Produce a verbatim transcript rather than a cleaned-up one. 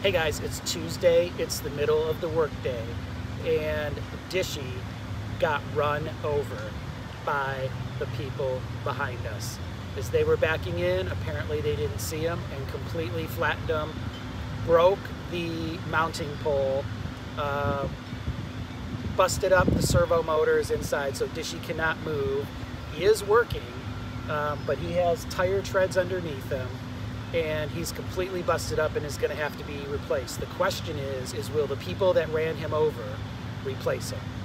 Hey guys, it's Tuesday, it's the middle of the workday, and Dishy got run over by the people behind us. As they were backing in, apparently they didn't see him and completely flattened him, broke the mounting pole, uh, busted up the servo motors inside so Dishy cannot move. He is working, um, but he has tire treads underneath him, and he's completely busted up and is going to have to be replaced. The question is, is will the people that ran him over replace him?